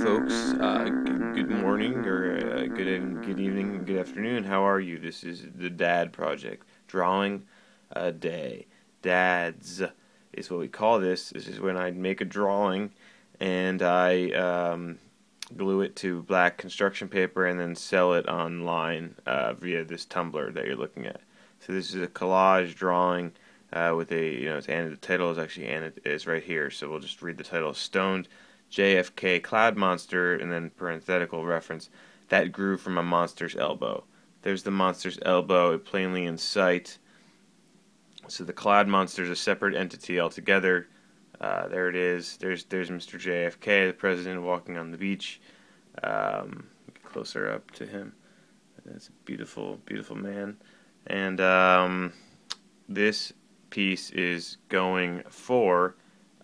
folks. Good morning, or good evening, good afternoon. How are you? This is the Dad Project. Drawing a day. Dads is what we call this. This is when I make a drawing and I glue it to black construction paper and then sell it online via this Tumblr that you're looking at. So this is a collage drawing with the title is actually is right here. So we'll just read the title: Stoned JFK Cloud Monster, and then parenthetical reference, that grew from a monster's elbow. There's the monster's elbow, plainly in sight. So the Cloud Monster is a separate entity altogether. There it is. There's Mr. JFK, the president, walking on the beach. Get closer up to him. That's a beautiful, beautiful man. And this piece is going for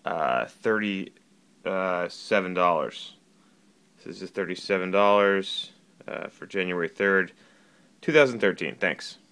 $37. This is $37 for January 3rd, 2013. Thanks.